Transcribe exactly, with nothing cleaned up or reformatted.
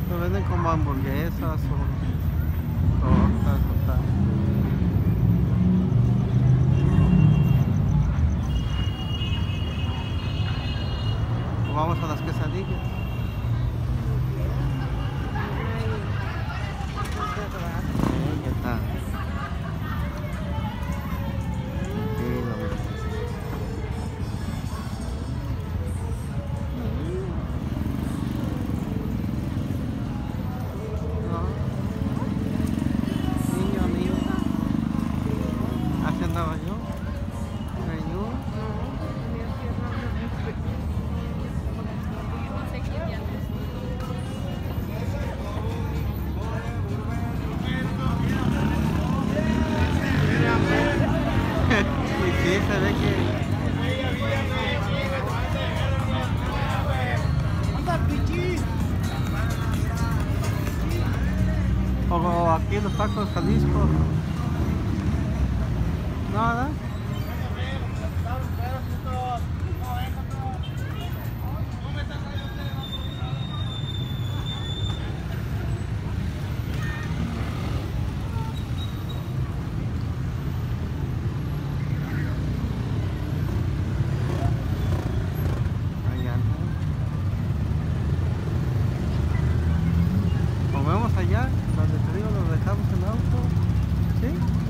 Lo venden como hamburguesas o tortas o tal. O vamos a las quesadillas. Sí, ¿qué tal? Sí, lo mismo. No, niño, niño. Así andaba yo. Greñudo. Y sí, se ve que o aquí los tacos Jalisco. Nada. Allá anda. Comemos allá, donde te digo, lo dejamos el auto. ¿Sí?